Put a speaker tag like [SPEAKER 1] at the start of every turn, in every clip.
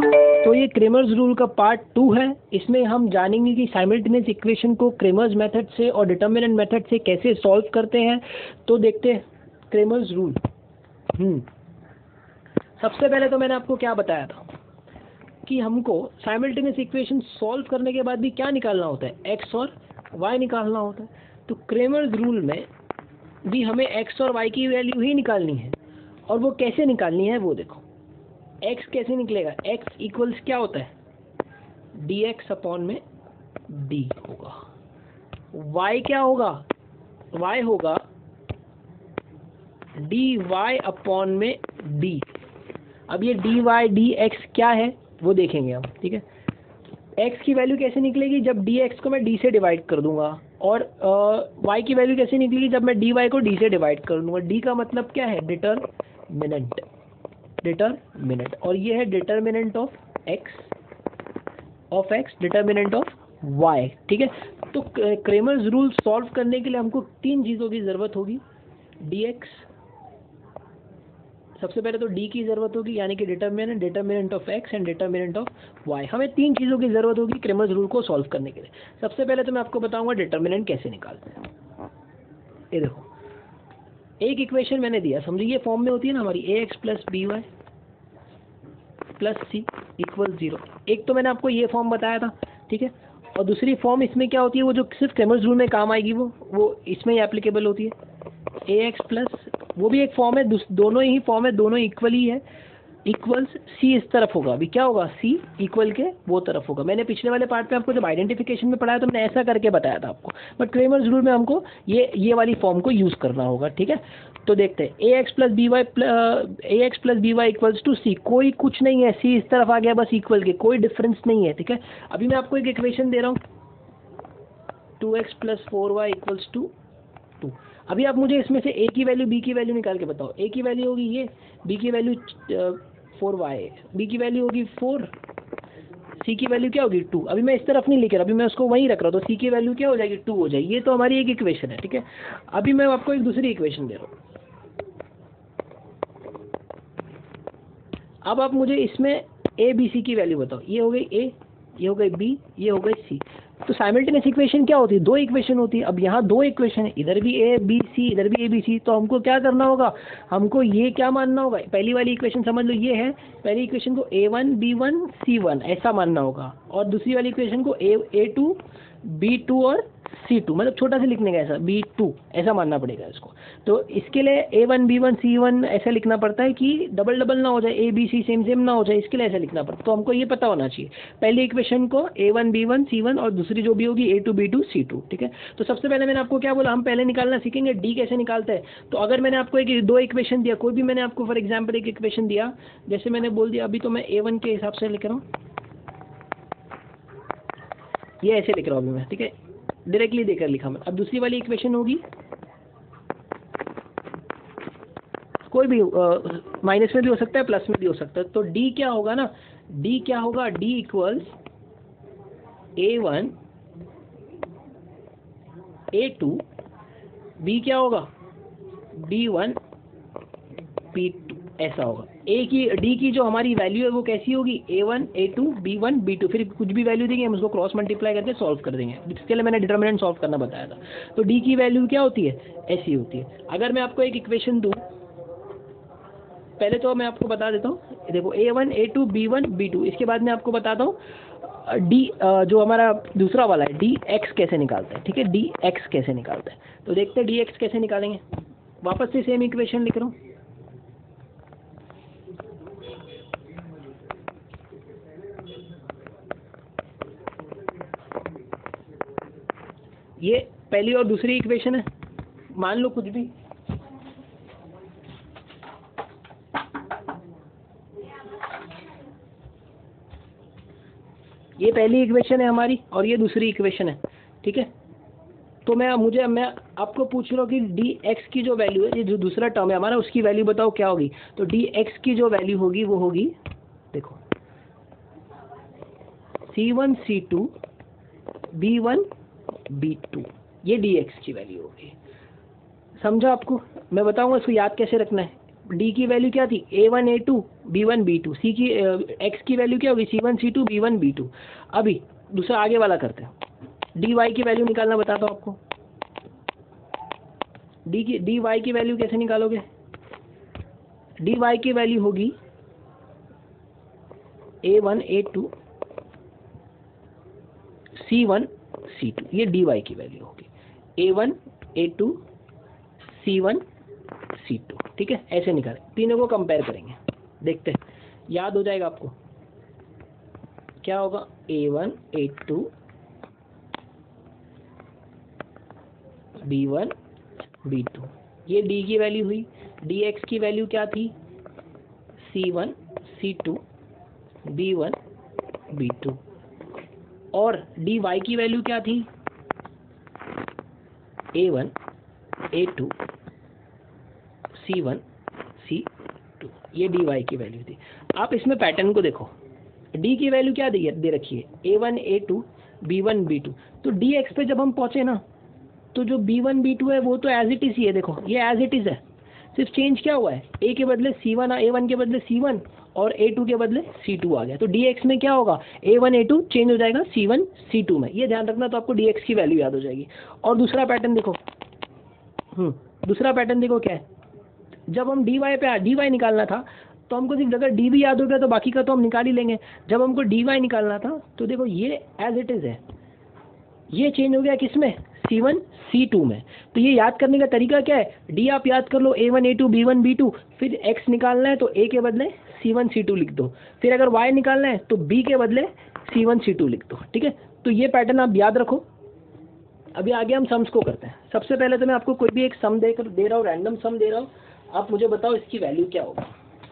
[SPEAKER 1] तो ये Cramer's rule का पार्ट 2 है। इसमें हम जानेंगे कि साइमल्टेनियस इक्वेशन को क्रेमर्स मेथड से और डिटर्मिनेंट मेथड से कैसे सॉल्व करते हैं। तो देखते हैं क्रेमर्स रूल। सबसे पहले तो मैंने आपको क्या बताया था कि हमको साइमल्टेनियस इक्वेशन सॉल्व करने के बाद भी क्या निकालना होता है, एक्स और वाई निकालना होता है। तो क्रेमर्स रूल में भी हमें एक्स और वाई की वैल्यू ही निकालनी है। और वो कैसे निकालनी है वो देखो। x कैसे निकलेगा, x इक्वल्स क्या होता है, dx अपॉन में d होगा। y क्या होगा, y होगा dy अपॉन में d। अब ये dy dx क्या है वो देखेंगे हम, ठीक है। x की वैल्यू कैसे निकलेगी, जब dx को मैं d से डिवाइड कर दूंगा, और y की वैल्यू कैसे निकलेगी, जब मैं dy को d से डिवाइड कर दूंगा। d का मतलब क्या है, डिटरमिनेंट, और ये है determinant of x, determinant of y, ठीक है। तो क्रेमर्स रूल सॉल्व करने के लिए हमको 3 चीज़ों की ज़रूरत होगी, dx, सबसे पहले तो d की ज़रूरत होगी, यानी कि determinant of x and determinant of y। हमें 3 चीज़ों की ज़रूरत होगी क्रेमर्स रूल को सॉल्व करने के लिए। सबसे पहले तो मैं आपको बताऊंगा डिटर्मिनेंट कैसे निकालते हैं। ये देखो, एक इक्वेशन मैंने दिया, समझिए ये फॉर्म में होती है ना हमारी, ax plus by plus C equal 0। एक तो मैंने आपको ये फॉर्म बताया था, ठीक है। और दूसरी फॉर्म इसमें क्या होती है, वो जो सिर्फ क्रेमर्स रूल में काम आएगी, वो इसमें ही एप्लीकेबल होती है। ax प्लस, वो भी एक फॉर्म है, दोनों ही फॉर्म है, दोनों इक्वल ही है, इक्वल्स सी इस तरफ होगा। अभी क्या होगा, सी इक्वल के वो तरफ होगा। मैंने पिछले वाले पार्ट में आपको जब आइडेंटिफिकेशन में पढ़ाया तो मैंने ऐसा करके बताया था आपको, बट क्रेमर्स रूल में हमको ये वाली फॉर्म को यूज़ करना होगा, ठीक है। तो देखते हैं, ax plus B Y equals to सी, कोई कुछ नहीं है, सी इस तरफ आ गया बस इक्वल के, कोई डिफरेंस नहीं है, ठीक है। अभी मैं आपको एक इक्वेशन दे रहा हूँ, 2x plus 4y equals to 2। अभी आप मुझे इसमें से a की वैल्यू b की वैल्यू निकाल के बताओ। a की वैल्यू होगी ये, b की वैल्यू 4y, b की वैल्यू होगी 4, c की वैल्यू क्या होगी 2। अभी मैं इस तरफ नहीं लिख रहा, अभी मैं उसको वहीं रख रहा हूँ, तो c की वैल्यू क्या हो जाएगी, 2 हो जाएगी। ये तो हमारी एक इक्वेशन है, ठीक है। अभी मैं आपको एक दूसरी इक्वेशन दे रहा हूँ। अब आप मुझे इसमें a b c की वैल्यू बताओ। ये हो गई a, ये हो गई b, ये हो गई c। तो साइमल्टेनियस इक्वेशन क्या होती है, 2 इक्वेशन होती है। अब यहाँ 2 इक्वेशन है, इधर भी a b c, इधर भी a b c। तो हमको क्या करना होगा, हमको ये क्या मानना होगा, पहली वाली इक्वेशन समझ लो ये है, पहली इक्वेशन को a1 b1 c1 ऐसा मानना होगा, और दूसरी वाली इक्वेशन को a2 b2 और c2, मतलब छोटा से लिखने का ऐसा b2 ऐसा मानना पड़ेगा इसको। तो इसके लिए a1 b1 c1 ऐसा लिखना पड़ता है कि डबल डबल ना हो जाए, a b c same same ना हो जाए, इसके लिए ऐसा लिखना पड़ता है। तो हमको ये पता होना चाहिए, पहली इक्वेशन को a1 b1 c1 और दूसरी जो भी होगी a2 b2 c2, ठीक है। तो सबसे पहले मैंने आपको क्या बोला, हम पहले निकालना सीखेंगे d कैसे निकालते हैं। तो अगर मैंने आपको एक 2 इक्वेशन दिया, कोई भी मैंने आपको फॉर एग्जाम्पल एक इक्वेशन दिया, जैसे मैंने बोल दिया, अभी तो मैं a1 के हिसाब से लिख रहा हूँ, ये ऐसे लिख रहा हूँ अभी मैं, ठीक है, डायरेक्टली देकर लिखा मैं। अब दूसरी वाली इक्वेशन होगी, कोई भी माइनस में भी हो सकता है, प्लस में भी हो सकता है। तो d क्या होगा ना, d क्या होगा, d equals a1 a2, b क्या होगा b1 b2 ऐसा होगा। d की जो हमारी वैल्यू है वो कैसी होगी, a1 a2 b1 b2, फिर कुछ भी वैल्यू देंगे हम उसको क्रॉस मल्टीप्लाई करके सॉल्व कर देंगे। इसके लिए मैंने डिटर्मिनेंट सॉल्व करना बताया था। तो d की वैल्यू क्या होती है, ऐसी होती है। अगर मैं आपको एक इक्वेशन दूं, पहले तो मैं आपको बता देता हूँ, देखो a1 a2 b1 b2, इसके बाद मैं आपको बताता हूँ d जो हमारा दूसरा वाला है dx कैसे निकालते हैं, ठीक है, dx कैसे निकालते हैं। तो देखते हैं dx कैसे निकालेंगे। वापस से सेम इक्वेशन लिख रहा हूँ, ये पहली और दूसरी इक्वेशन है, मान लो कुछ भी, ये पहली इक्वेशन है हमारी और ये दूसरी इक्वेशन है, ठीक है। तो मैं आपको पूछ रहा हूँ कि dx की जो वैल्यू है, ये जो दूसरा टर्म है हमारा, उसकी वैल्यू बताओ क्या होगी। तो dx की जो वैल्यू होगी वो होगी, देखो, c1 c2 b1 b2, ये dx की वैल्यू होगी। समझा आपको, मैं बताऊंगा इसको याद कैसे रखना है। डी की वैल्यू क्या थी, A1 A2 B1 B2, सी की एक्स की वैल्यू क्या होगी, C1 C2 B1 B2। अभी दूसरा आगे वाला करते हैं, डी वाई की वैल्यू निकालना बताता हूँ आपको। डी वाई की वैल्यू कैसे निकालोगे, डी वाई की वैल्यू होगी A1 A2 C1 C2, ये डी वाई की वैल्यू होगी A1 A2 C1 C2, ठीक है। ऐसे निकालें, तीनों को कंपेयर करेंगे, देखते हैं याद हो जाएगा आपको। क्या होगा, A1 A2 B1 B2, ये डी की वैल्यू हुई। डी एक्स की वैल्यू क्या थी, C1 C2 B1 B2, और डी वाई की वैल्यू क्या थी, A1 A2 C1 C2, ये डी वाई की वैल्यू थी। आप इसमें पैटर्न को देखो, डी की वैल्यू क्या दे रखी है, A1 A2 B1 B2, तो डी एक्स पे जब हम पहुंचे ना, तो जो B1 B2 है वो तो एज इट इज ही है, देखो ये एज इट इज है, सिर्फ चेंज क्या हुआ है, ए के बदले C1, A1 के बदले C1 और A2 के बदले C2 आ गया। तो DX में क्या होगा, A1 A2 चेंज हो जाएगा C1 C2 में, ये ध्यान रखना, तो आपको DX की वैल्यू याद हो जाएगी। और दूसरा पैटर्न देखो, दूसरा पैटर्न देखो क्या है, जब हम डी वाई निकालना था तो हमको सिर्फ अगर डी भी याद हो गया तो बाकी का तो हम निकाल ही लेंगे। जब हमको डी वाई निकालना था तो देखो ये एज इट इज है, ये चेंज हो गया किसमें, C1 C2 में। तो ये याद करने का तरीका क्या है, डी आप याद कर लो A1 A2 B1 B2, फिर x निकालना है तो a के बदले C1 C2 लिख दो, फिर अगर y निकालना है तो b के बदले C1 C2 लिख दो, ठीक है। तो ये पैटर्न आप याद रखो। अभी आगे हम सम्स को करते हैं। सबसे पहले तो मैं आपको कोई भी एक सम दे रहा हूँ, रैंडम सम दे रहा हूँ, आप मुझे बताओ इसकी वैल्यू क्या होगा।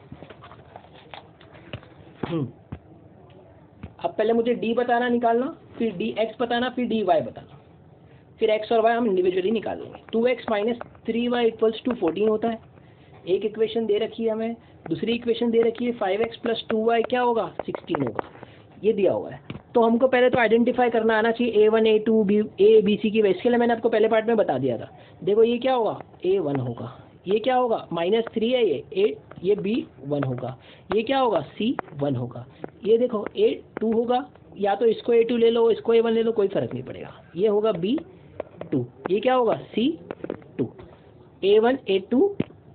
[SPEAKER 1] अब पहले मुझे डी बताना निकालना, फिर डी एक्स बताना, फिर डी वाई बताना, फिर एक्स और वाई हम इंडिविजुअली निकाल लेंगे। 2x minus 3y equals to 14 होता है, एक इक्वेशन दे रखी है हमें, दूसरी इक्वेशन दे रखी है 5x प्लस 2y क्या होगा, 16 होगा, ये दिया हुआ है। तो हमको पहले तो आइडेंटिफाई करना आना चाहिए A1 A2 A B C की वैल्यू, इसके लिए मैंने आपको पहले पार्ट में बता दिया था। देखो ये क्या होगा, A1 होगा, ये क्या होगा, -3 है ये, ये B1 होगा, ये क्या होगा, C1 होगा, ये देखो A2 होगा, या तो इसको A2 ले लो, इसको A1 ले लो, कोई फर्क नहीं पड़ेगा, ये होगा B2, ये क्या होगा, C2, A1 A2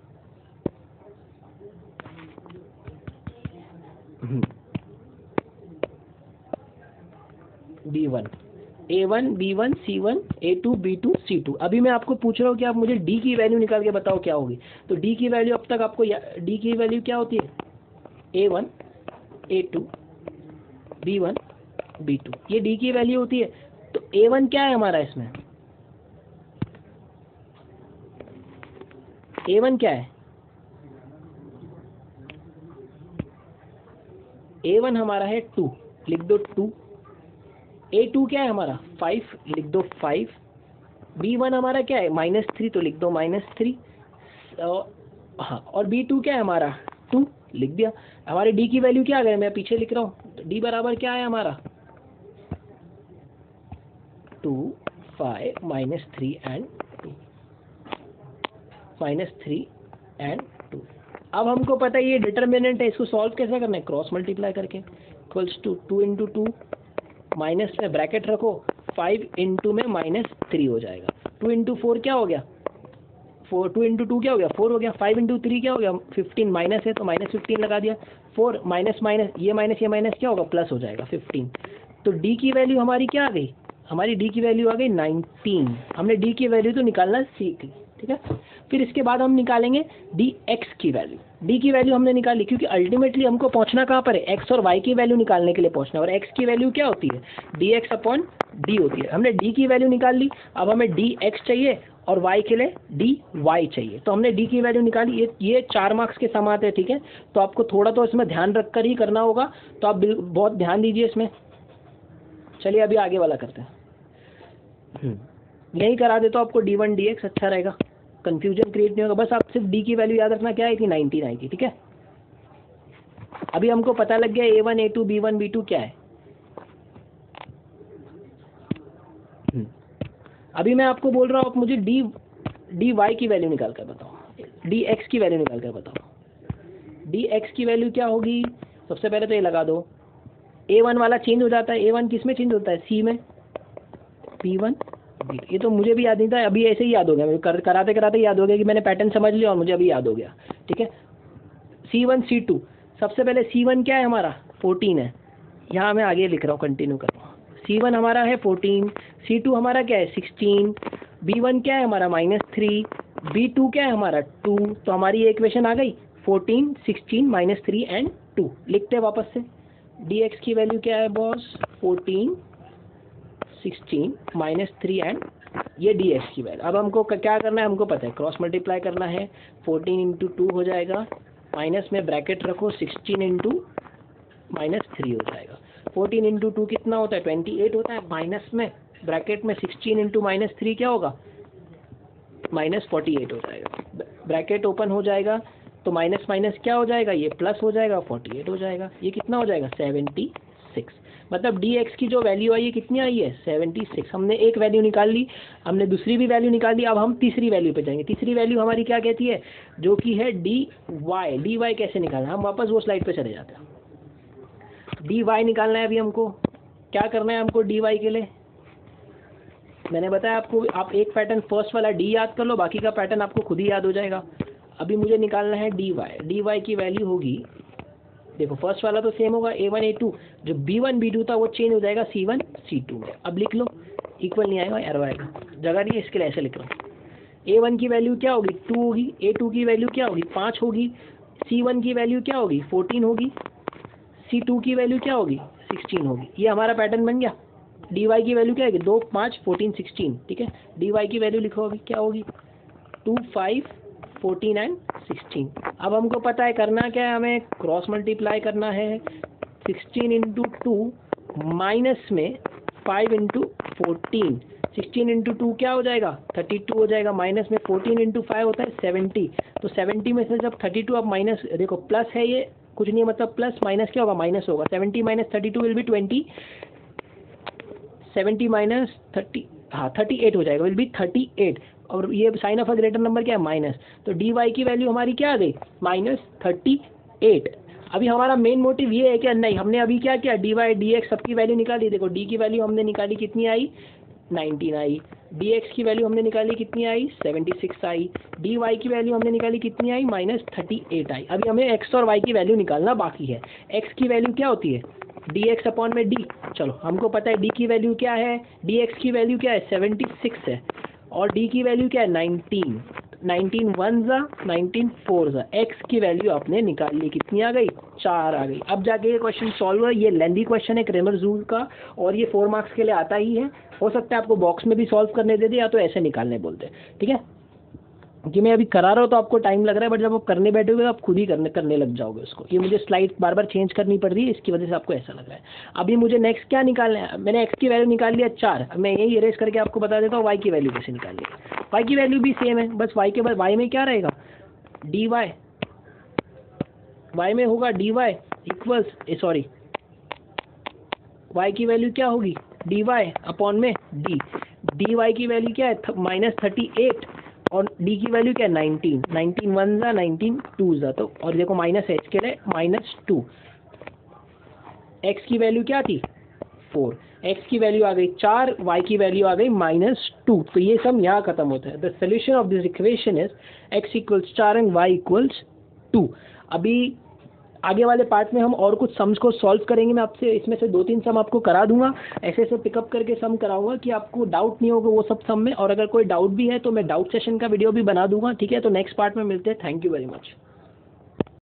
[SPEAKER 1] B1, A1 B1 C1 A2 B2 C2। अभी मैं आपको पूछ रहा हूँ कि आप मुझे D की वैल्यू निकाल के बताओ क्या होगी। तो D की वैल्यू अब तक आपको D की वैल्यू क्या होती है, A1 A2 B1 B2, ये D की वैल्यू होती है। तो A1 क्या है हमारा इसमें, A1 क्या है, A1 हमारा है 2, लिख दो 2, A2 क्या है हमारा 5, लिख दो 5, B1 हमारा क्या है -3, तो लिख दो -3, हाँ, और B2 क्या है हमारा 2, लिख दिया। हमारे D की वैल्यू क्या आ गई, मैं पीछे लिख रहा हूँ, तो D बराबर क्या है हमारा 2 5 -3 एंड 2, -3 एंड 2। अब हमको पता है ये डिटर्मिनेंट है, इसको सॉल्व कैसे करना है, क्रॉस मल्टीप्लाई करके, इक्वल्स टू 2 इंटू 2, माइनस में ब्रैकेट रखो, 5 इंटू में -3 हो जाएगा, 2 इंटू 4 क्या हो गया 4, 2 इंटू 2 क्या हो गया 4 हो गया, 5 इंटू 3 क्या हो गया 15, माइनस है तो -15 लगा दिया, 4 माइनस ये माइनस क्या होगा प्लस हो जाएगा 15। तो D की वैल्यू हमारी क्या आ गई, हमारी D की वैल्यू आ गई 19। हमने D की वैल्यू तो निकालना सीख ली, ठीक है। फिर इसके बाद हम निकालेंगे DX की वैल्यू। D की वैल्यू हमने निकाली, क्योंकि अल्टीमेटली हमको पहुंचना कहाँ पर है, X और Y की वैल्यू निकालने के लिए पहुंचना है, और X की वैल्यू क्या होती है, DX अपॉन D होती है। हमने D की वैल्यू निकाल ली, अब हमें DX चाहिए और Y के लिए DY चाहिए। तो हमने D की वैल्यू निकाली, ये 4 मार्क्स के सम आते हैं, ठीक है। तो आपको थोड़ा तो इसमें ध्यान रख कर ही करना होगा, तो आप बहुत ध्यान दीजिए इसमें। चलिए अभी आगे वाला करते हैं, यही करा दे तो आपको D1 DX अच्छा रहेगा, कंफ्यूजन क्रिएट नहीं होगा। बस आप सिर्फ D की वैल्यू याद रखना, क्या आई थी 19 आई थी, ठीक है। अभी हमको पता लग गया A1 A2 B1 B2 क्या है। अभी मैं आपको बोल रहा हूँ, आप मुझे DY की वैल्यू निकाल कर बताओ, DX की वैल्यू निकाल कर बताओ। डी एक्स की वैल्यू क्या होगी, सबसे पहले तो ये लगा दो, A1 वाला चेंज हो जाता है, A1 किस में चेंज होता है, C में, P1 B, ये तो मुझे भी याद नहीं था, अभी ऐसे ही याद हो गया, कराते कराते याद हो गया कि मैंने पैटर्न समझ लिया और मुझे अभी याद हो गया, ठीक है। C1 C2, सबसे पहले C1 क्या है हमारा 14 है, यहाँ मैं आगे लिख रहा हूँ, कंटिन्यू कर रहा हूँ। C1 हमारा है 14, C2 हमारा क्या है 16, B1 क्या है हमारा -3, B2 क्या है हमारा 2, तो हमारी ये इक्वेशन आ गई 14, 16, -3 एंड 2। लिखते हैं वापस से, dx की वैल्यू क्या है बॉस, 14, 16, -3 एंड ये dx की वैल्यू। अब हमको क्या करना है, हमको पता है क्रॉस मल्टीप्लाई करना है, 14 इंटू 2 हो जाएगा, माइनस में ब्रैकेट रखो 16 इंटू -3 हो जाएगा। 14 इंटू 2 कितना होता है 28 होता है, माइनस में ब्रैकेट में 16 इंटू -3 क्या होगा -48 हो जाएगा, ब्रैकेट ओपन हो जाएगा तो माइनस माइनस क्या हो जाएगा, ये प्लस हो जाएगा, 48 हो जाएगा, ये कितना हो जाएगा 76। मतलब dx की जो वैल्यू आई है कितनी आई है 76। हमने एक वैल्यू निकाल ली, हमने दूसरी भी वैल्यू निकाल ली, अब हम तीसरी वैल्यू पे जाएंगे। तीसरी वैल्यू हमारी क्या कहती है, जो कि है dy कैसे निकालना, हम वापस वो स्लाइड पे चले जाते हैं। dy निकालना है, अभी हमको क्या करना है, हमको dy के लिए मैंने बताया आपको, आप एक पैटर्न फर्स्ट वाला d याद कर लो, बाकी का पैटर्न आपको खुद ही याद हो जाएगा। अभी मुझे निकालना है dy की वैल्यू होगी, देखो फर्स्ट वाला तो सेम होगा A1 A2, जो B1 B2 था वो चेंज हो जाएगा C1 C2 में। अब लिख लो, इक्वल नहीं आएगा, एरर आएगा, जगह नहीं है इसके लिए ऐसे लिख रहा हूँ। A1 की वैल्यू क्या होगी 2 होगी, A2 की वैल्यू क्या होगी 5 होगी, C1 की वैल्यू क्या होगी 14 होगी, C2 की वैल्यू क्या होगी 16 होगी। ये हमारा पैटर्न बन गया। dy की वैल्यू क्या है 2 5 14 16, ठीक है। dy की वैल्यू लिखो अभी क्या होगी 2 5 14 एंड 16। अब हमको पता है करना क्या है, हमें क्रॉस मल्टीप्लाई करना है 16 इंटू 2 माइनस में 5 इंटू 14, 16 इंटू 2 क्या हो जाएगा 32 हो जाएगा, माइनस में 14 इंटू 5 होता है 70, तो 70 में से जब 32 अब माइनस, देखो प्लस है ये कुछ नहीं, मतलब प्लस माइनस क्या होगा माइनस होगा, 70 माइनस 32 विल बी 20, 70 माइनस 30 हाँ 38 हो जाएगा, विल बी 38, और ये sign of a greater number क्या है माइनस, तो dy की वैल्यू हमारी क्या आ गई -38। अभी हमारा मेन मोटिव ये है कि नहीं, हमने अभी क्या किया dy dx सबकी वैल्यू निकाली, देखो d की वैल्यू हमने निकाली कितनी आई 19 आई, dx की वैल्यू हमने निकाली कितनी आई 76 आई, dy की वैल्यू हमने निकाली कितनी आई -38 आई। अभी हमें x और y की वैल्यू निकालना बाकी है। x की वैल्यू क्या होती है dx अपॉन में d, चलो हमको पता है d की वैल्यू क्या है, dx की वैल्यू क्या है 76 है, और d की वैल्यू क्या है 19, 19 1 जा 19 4 जा, x की वैल्यू आपने निकाल ली, कितनी आ गई 4 आ गई। अब जाके ये क्वेश्चन सॉल्व है, ये लेंथी क्वेश्चन है क्रेमर्स रूल का, और ये 4 मार्क्स के लिए आता ही है। हो सकता है आपको बॉक्स में भी सॉल्व करने दे दे, या तो ऐसे निकालने बोलते हैं, ठीक है। कि मैं अभी करा रहा हूँ तो आपको टाइम लग रहा है, बट जब आप करने बैठोगे आप खुद ही करने लग जाओगे उसको। ये मुझे स्लाइड बार बार चेंज करनी पड़ रही है, इसकी वजह से आपको ऐसा लग रहा है। अभी मुझे नेक्स्ट क्या निकालना है, मैंने x की वैल्यू निकाल लिया 4, अब मैं यही इरेज करके आपको बता देता हूँ y की वैल्यू कैसे निकालनी है। y की वैल्यू भी सेम है, बस y के बाद y में क्या रहेगा dy, y में होगा dy इक्वल्स सॉरी y की वैल्यू क्या होगी dy अपॉन में d, dy की वैल्यू क्या है -38, और d की वैल्यू क्या है 19, 19 1 जा 19 2 जा, तो और देखो माइनस h के लिए -2, x की वैल्यू क्या थी 4, x की वैल्यू आ गई 4, y की वैल्यू आ गई -2, तो ये सब यहाँ खत्म होता है। The solution of this equation is x equals 4 and y equals 2। अभी आगे वाले पार्ट में हम और कुछ सम्स को सॉल्व करेंगे, मैं आपसे इसमें से 2-3 सम आपको करा दूंगा, ऐसे ऐसे पिकअप करके सम कराऊंगा कि आपको डाउट नहीं होगा वो सब सम में, और अगर कोई डाउट भी है तो मैं डाउट सेशन का वीडियो भी बना दूंगा, ठीक है। तो नेक्स्ट पार्ट में मिलते हैं, थैंक यू वेरी मच।